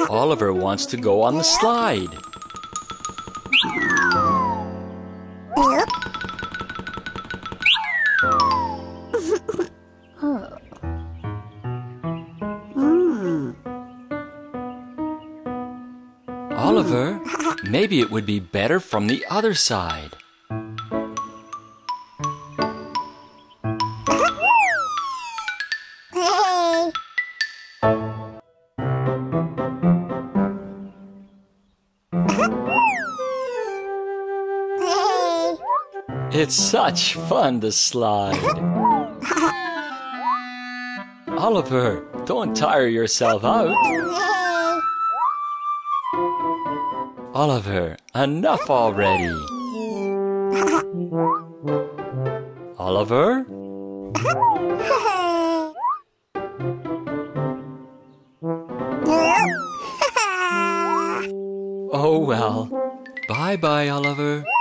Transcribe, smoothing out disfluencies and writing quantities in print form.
Oliver wants to go on the slide. Oliver, maybe it would be better from the other side. It's such fun to slide. Oliver, don't tire yourself out. Oliver, enough already. Oliver? Oh well. Bye-bye, Oliver.